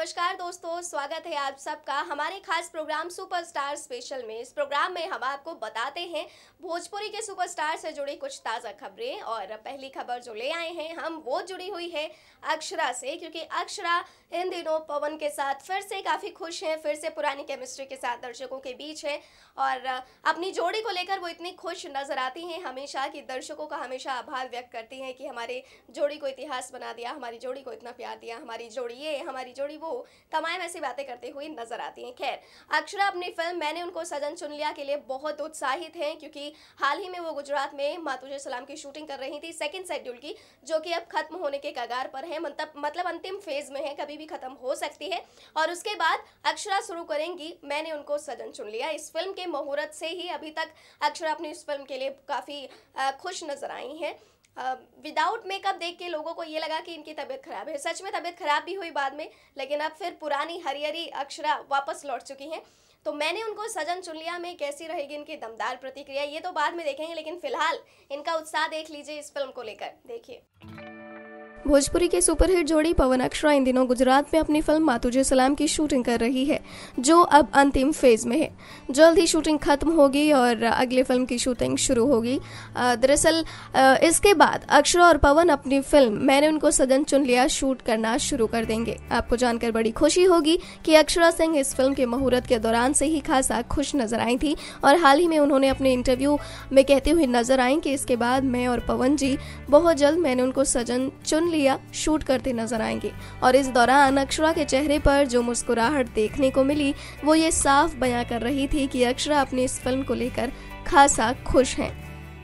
नमस्कार दोस्तों, स्वागत है आप सबका हमारे खास प्रोग्राम सुपरस्टार स्पेशल में। इस प्रोग्राम में हम आपको बताते हैं भोजपुरी के सुपरस्टार से जुड़ी कुछ ताज़ा खबरें। और पहली खबर जो ले आए हैं हम, वो जुड़ी हुई है अक्षरा से, क्योंकि अक्षरा इन दिनों पवन के साथ फिर से काफ़ी खुश हैं, फिर से पुरानी केमिस्ट्री के साथ दर्शकों के बीच है। और अपनी जोड़ी को लेकर वो इतनी खुश नजर आती हैं हमेशा कि दर्शकों का हमेशा आभार व्यक्त करती हैं कि हमारे जोड़ी को इतिहास बना दिया, हमारी जोड़ी को इतना प्यार दिया, हमारी जोड़ी ये, हमारी जोड़ी वो, तमाम ऐसी बातें करते हुए नजर आती हैं। खैर, अक्षरा अपनी फिल्म मैंने उनको सजन चुन लिया के लिए बहुत उत्साहित हैं, क्योंकि हाल ही में वो गुजरात में माँ तुझे सलाम की शूटिंग कर रही थी सेकंड शेड्यूल की, जो कि अब खत्म होने के कगार पर है, मतलब अंतिम फेज में है, कभी भी खत्म हो सकती है। और उसके बाद अक्षरा शुरू करेंगी मैंने उनको सजन चुन लिया। इस फिल्म के मुहूर्त से ही अभी तक अक्षरा अपनी इस फिल्म के लिए काफ़ी खुश नजर आई हैं। विदाउट मेकअप देख के लोगों को ये लगा कि इनकी तबीयत खराब है। सच में तबीयत खराब भी हुई बाद में, लेकिन अब फिर पुरानी हरियरी अक्षरा वापस लौट चुकी हैं। तो मैंने उनको सजन चुन लिया में कैसी रहेगी इनकी दमदार प्रतिक्रिया, ये तो बाद में देखेंगे, लेकिन फिलहाल इनका उत्साह देख लीजिए इस फिल्म को लेकर। देखिए, भोजपुरी की सुपरहिट जोड़ी पवन अक्षरा इन दिनों गुजरात में अपनी फिल्म माँ तुझे सलाम की शूटिंग कर रही है, जो अब अंतिम फेज में है। जल्द ही शूटिंग खत्म होगी और अगली फिल्म की शूटिंग शुरू होगी। दरअसल इसके बाद अक्षरा और पवन अपनी फिल्म मैंने उनको सजन चुन लिया शूट करना शुरू कर देंगे। आपको जानकर बड़ी खुशी होगी कि अक्षरा सिंह इस फिल्म के मुहूर्त के दौरान से ही खासा खुश नजर आई थी और हाल ही में उन्होंने अपने इंटरव्यू में कहते हुए नजर आई कि इसके बाद मैं और पवन जी बहुत जल्द मैंने उनको सजन चुन लिया शूट करते नजर आएंगे। और इस दौरान अक्षरा के चेहरे पर जो मुस्कुराहट देखने को मिली, वो ये साफ बयां कर रही थी कि अक्षरा अपनी इस फिल्म को लेकर खासा खुश हैं।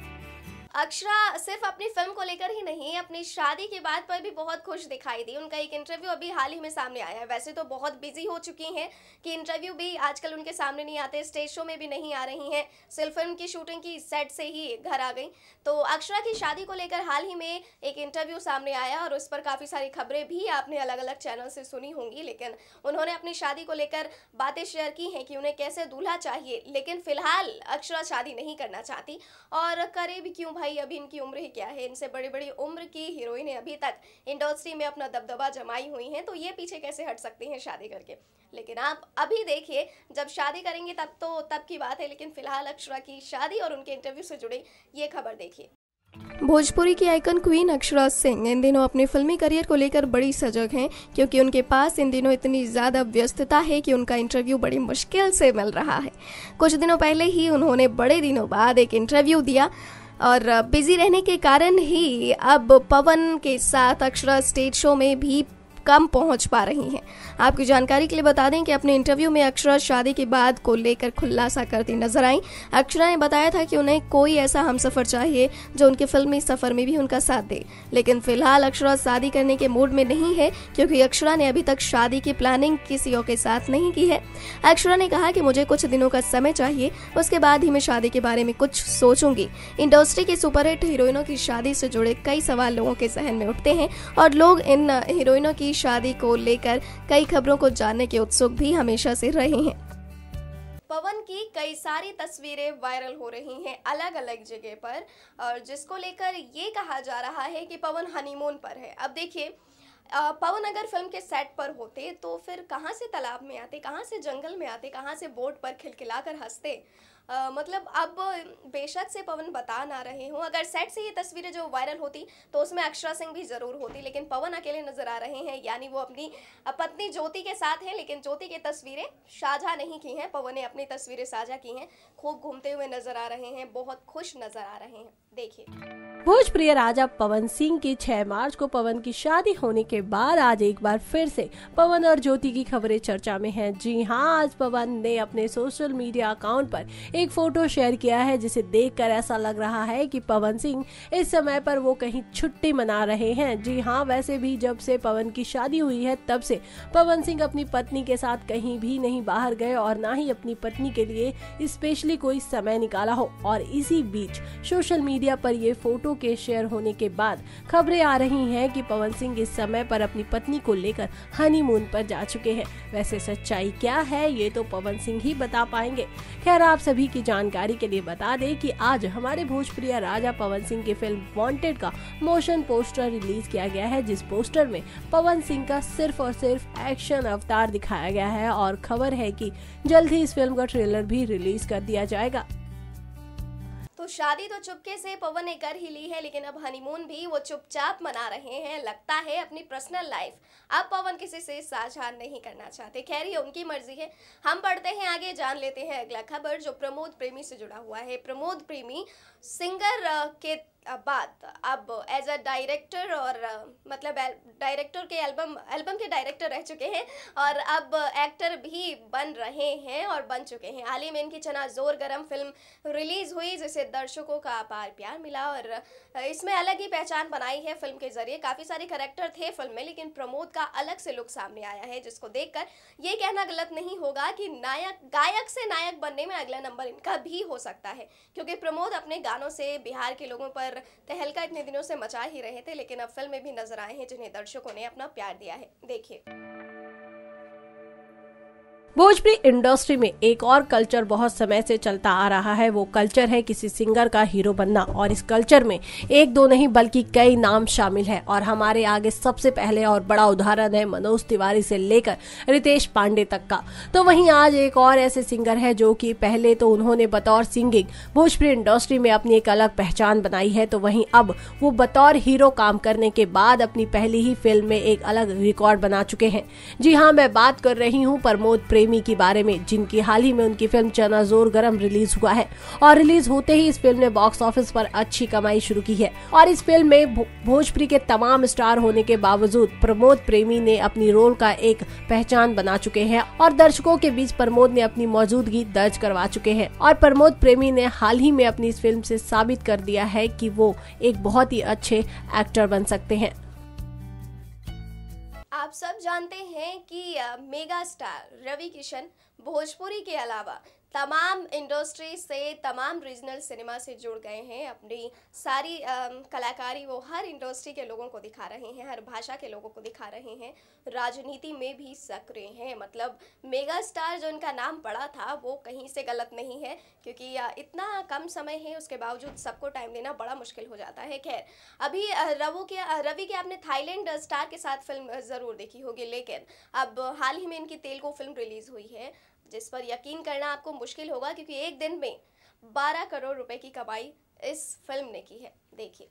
अक्षरा सिर्फ अपनी फिल्म को लेकर ही नहीं, अपनी शादी की बात पर भी बहुत खुश दिखाई दी। उनका एक इंटरव्यू अभी हाल ही में सामने आया है। वैसे तो बहुत बिजी हो चुकी हैं कि इंटरव्यू भी आजकल उनके सामने नहीं आते, स्टेज शो में भी नहीं आ रही हैं, सिर्फ फिल्म की शूटिंग की सेट से ही घर आ गई। तो अक्षरा की शादी को लेकर हाल ही में एक इंटरव्यू सामने आया और उस पर काफ़ी सारी खबरें भी आपने अलग अलग चैनल से सुनी होंगी, लेकिन उन्होंने अपनी शादी को लेकर बातें शेयर की हैं कि उन्हें कैसे दूल्हा चाहिए। लेकिन फिलहाल अक्षरा शादी नहीं करना चाहती, और करे भी क्यों भाई, अभी इनकी उम्र ही क्या है। इनसे बड़ी बड़ी उम्र की हीरोइनें अभी तक इंडस्ट्री में अपना दबदबा जमाई हुई हैं, तो ये पीछे कैसे हट सकती हैं शादी करके। लेकिन आप अभी देखिए, जब शादी करेंगे तब की बात है, लेकिन फिलहाल अक्षरा की शादी और उनके इंटरव्यू से जुड़े ये खबर देखिए। भोजपुरी की आइकन क्वीन अक्षरा सिंह इन दिनों अपने फिल्मी करियर को लेकर बड़ी सजग हैं, क्योंकि उनके पास इन दिनों इतनी ज़्यादा व्यस्तता है कि उनका इंटरव्यू बड़ी मुश्किल से मिल रहा है। कुछ दिनों पहले ही उन्होंने बड़े दिनों बाद एक इंटरव्यू दिया और बिजी रहने के कारण ही अब पवन के साथ अक्षरा स्टेज शो में भी कम पहुंच पा रही हैं। आपकी जानकारी के लिए बता दें कि अपने इंटरव्यू में अक्षरा शादी के बाद को लेकर खुलासा करती नजर आई। अक्षरा ने बताया था कि उन्हें कोई ऐसा हमसफर चाहिए जो उनके फिल्मी सफर में भी उनका साथ दे। लेकिन फिलहाल अक्षरा शादी करने के मूड में नहीं है, क्योंकि अक्षरा ने अभी तक शादी की प्लानिंग किसी और के साथ नहीं की है। अक्षरा ने कहा कि मुझे कुछ दिनों का समय चाहिए, उसके बाद ही मैं शादी के बारे में कुछ सोचूंगी। इंडस्ट्री की सुपरहिट हीरोइनों की शादी से जुड़े कई सवाल लोगों के जहन में उठते हैं और लोग इन हीरोइनों की शादी को लेकर कई खबरों को जानने के उत्सुक भी हमेशा से रहे हैं। पवन की कई सारी तस्वीरें वायरल हो रही हैं अलग अलग जगह पर, और जिसको लेकर ये कहा जा रहा है कि पवन हनीमून पर है। अब देखिए, पवन अगर फिल्म के सेट पर होते तो फिर कहाँ से तालाब में आते, कहाँ से जंगल में आते, कहाँ से बोट पर खिलखिलाकर हंसते। मतलब अब बेशक से पवन बता ना रहे हों, अगर सेट से ये तस्वीरें जो वायरल होती तो उसमें अक्षरा सिंह भी ज़रूर होती, लेकिन पवन अकेले नज़र आ रहे हैं। यानी वो अपनी पत्नी ज्योति के साथ हैं, लेकिन ज्योति की तस्वीरें साझा नहीं की हैं, पवन ने अपनी तस्वीरें साझा की हैं। खूब घूमते हुए नज़र आ रहे हैं, बहुत खुश नज़र आ रहे हैं। देखिए, भोजप्रिय राजा पवन सिंह की 6 मार्च को पवन की शादी होने के बाद आज एक बार फिर से पवन और ज्योति की खबरें चर्चा में हैं। जी हां, आज पवन ने अपने सोशल मीडिया अकाउंट पर एक फोटो शेयर किया है, जिसे देखकर ऐसा लग रहा है कि पवन सिंह इस समय पर वो कहीं छुट्टी मना रहे हैं। जी हां, वैसे भी जब से पवन की शादी हुई है तब से पवन सिंह अपनी पत्नी के साथ कहीं भी नहीं बाहर गए और ना ही अपनी पत्नी के लिए स्पेशली कोई समय निकाला हो। और इसी बीच सोशल मीडिया पर ये फोटो के शेयर होने के बाद खबरें आ रही हैं कि पवन सिंह इस समय पर अपनी पत्नी को लेकर हनीमून पर जा चुके हैं। वैसे सच्चाई क्या है ये तो पवन सिंह ही बता पाएंगे। खैर, आप सभी की जानकारी के लिए बता दें कि आज हमारे भोजपुरी राजा पवन सिंह की फिल्म वांटेड का मोशन पोस्टर रिलीज किया गया है, जिस पोस्टर में पवन सिंह का सिर्फ और सिर्फ एक्शन अवतार दिखाया गया है और खबर है कि जल्द ही इस फिल्म का ट्रेलर भी रिलीज कर दिया जाएगा। तो शादी तो चुपके से पवन ने कर ही ली है, लेकिन अब हनीमून भी वो चुपचाप मना रहे हैं। लगता है अपनी पर्सनल लाइफ अब पवन किसी से साझा नहीं करना चाहते। खैर ये उनकी मर्जी है। हम पढ़ते हैं आगे, जान लेते हैं अगला खबर जो प्रमोद प्रेमी से जुड़ा हुआ है। प्रमोद प्रेमी सिंगर के बाद अब एज अ डायरेक्टर और मतलब डायरेक्टर के एल्बम के डायरेक्टर रह चुके हैं और अब एक्टर भी बन रहे हैं और बन चुके हैं। हाल ही में इनकी चना जोर गरम फिल्म रिलीज हुई, जिसे दर्शकों का अपार प्यार मिला और इसमें अलग ही पहचान बनाई है। फिल्म के जरिए काफ़ी सारे कैरेक्टर थे फिल्म में, लेकिन प्रमोद का अलग से लुक सामने आया है, जिसको देखकर ये कहना गलत नहीं होगा कि गायक से नायक बनने में अगला नंबर इनका भी हो सकता है, क्योंकि प्रमोद अपने गानों से बिहार के लोगों पर तहलका इतने दिनों से मचा ही रहे थे, लेकिन अब फिल्म में भी नजर आए हैं जिन्हें दर्शकों ने अपना प्यार दिया है। देखिए, भोजपुरी इंडस्ट्री में एक और कल्चर बहुत समय से चलता आ रहा है। वो कल्चर है किसी सिंगर का हीरो बनना और इस कल्चर में एक दो नहीं बल्कि कई नाम शामिल है और हमारे आगे सबसे पहले और बड़ा उदाहरण है मनोज तिवारी से लेकर रितेश पांडे तक का। तो वहीं आज एक और ऐसे सिंगर है जो कि पहले तो उन्होंने बतौर सिंगिंग भोजपुरी इंडस्ट्री में अपनी एक अलग पहचान बनाई है, तो वहीं अब वो बतौर हीरो काम करने के बाद अपनी पहली ही फिल्म में एक अलग रिकॉर्ड बना चुके हैं। जी हाँ, मैं बात कर रही हूँ प्रमोद प्रेमी की बारे में, जिनकी हाल ही में उनकी फिल्म चना जोर गरम रिलीज हुआ है और रिलीज होते ही इस फिल्म ने बॉक्स ऑफिस पर अच्छी कमाई शुरू की है और इस फिल्म में भोजपुरी के तमाम स्टार होने के बावजूद प्रमोद प्रेमी ने अपनी रोल का एक पहचान बना चुके हैं और दर्शकों के बीच प्रमोद ने अपनी मौजूदगी दर्ज करवा चुके हैं और प्रमोद प्रेमी ने हाल ही में अपनी इस फिल्म से साबित कर दिया है कि वो एक बहुत ही अच्छे एक्टर बन सकते हैं। आप सब जानते हैं कि मेगा स्टार रवि किशन भोजपुरी के अलावा तमाम इंडस्ट्री से, तमाम रीजनल सिनेमा से जुड़ गए हैं। अपनी सारी कलाकारी वो हर इंडस्ट्री के लोगों को दिखा रहे हैं, हर भाषा के लोगों को दिखा रहे हैं, राजनीति में भी सक्रिय हैं। मतलब मेगा स्टार जो इनका नाम पड़ा था वो कहीं से गलत नहीं है, क्योंकि इतना कम समय है उसके बावजूद सबको टाइम देना बड़ा मुश्किल हो जाता है। खैर, अभी रवि के आपने थाईलैंड स्टार के साथ फिल्म ज़रूर देखी होगी, लेकिन अब हाल ही में इनकी तेलुगु फिल्म रिलीज़ हुई है, जिस पर यकीन करना आपको मुश्किल होगा, क्योंकि एक दिन में 12 करोड़ रुपए की कमाई इस फिल्म ने की है। देखिए,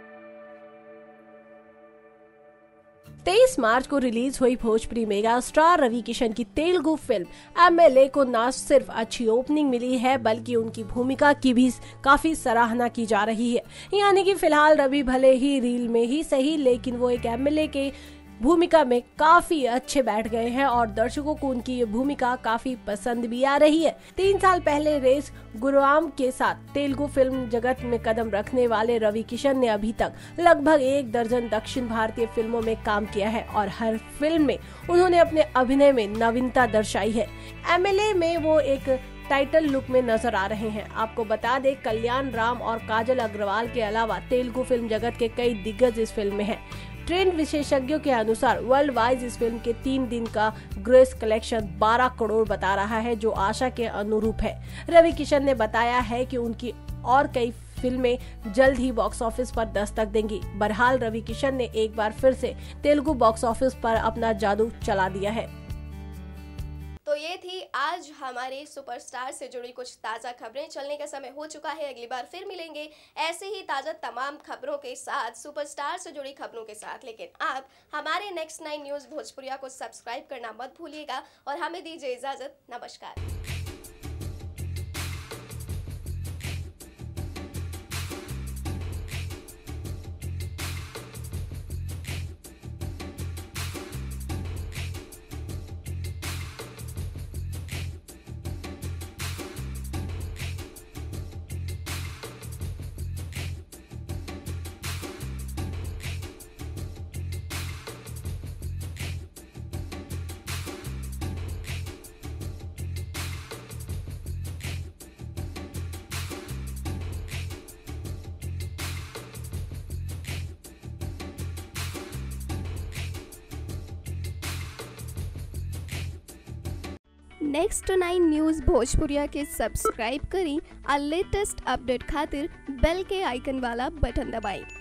23 मार्च को रिलीज हुई भोजपुरी मेगा स्टार रवि किशन की तेलुगु फिल्म एमएलए को न सिर्फ अच्छी ओपनिंग मिली है बल्कि उनकी भूमिका की भी काफी सराहना की जा रही है। यानी कि फिलहाल रवि भले ही रील में ही सही, लेकिन वो एक एमएलए के भूमिका में काफी अच्छे बैठ गए हैं और दर्शकों को उनकी ये भूमिका काफी पसंद भी आ रही है। 3 साल पहले रेस गुरुआम के साथ तेलुगु फिल्म जगत में कदम रखने वाले रवि किशन ने अभी तक लगभग 1 दर्जन दक्षिण भारतीय फिल्मों में काम किया है और हर फिल्म में उन्होंने अपने अभिनय में नवीनता दर्शाई है। एमएलए में वो एक टाइटल लुक में नजर आ रहे हैं। आपको बता दें, कल्याण राम और काजल अग्रवाल के अलावा तेलुगु फिल्म जगत के कई दिग्गज इस फिल्म में हैं। ट्रेंड विशेषज्ञों के अनुसार वर्ल्ड वाइज इस फिल्म के 3 दिन का ग्रॉस कलेक्शन 12 करोड़ बता रहा है, जो आशा के अनुरूप है। रवि किशन ने बताया है कि उनकी और कई फिल्में जल्द ही बॉक्स ऑफिस पर दस्तक देंगी। बहरहाल रवि किशन ने एक बार फिर से तेलुगु बॉक्स ऑफिस पर अपना जादू चला दिया है। तो ये थी आज हमारे सुपरस्टार से जुड़ी कुछ ताज़ा खबरें। चलने का समय हो चुका है, अगली बार फिर मिलेंगे ऐसे ही ताज़ा तमाम खबरों के साथ, सुपरस्टार से जुड़ी खबरों के साथ। लेकिन आप हमारे नेक्स्ट 9 न्यूज़ भोजपुरिया को सब्सक्राइब करना मत भूलिएगा और हमें दीजिए इजाज़त। नमस्कार। नेक्स्ट 9 न्यूज़ भोजपुरिया के सब्सक्राइब करी और लेटेस्ट अपडेट खातिर बेल के आइकन वाला बटन दबाएं।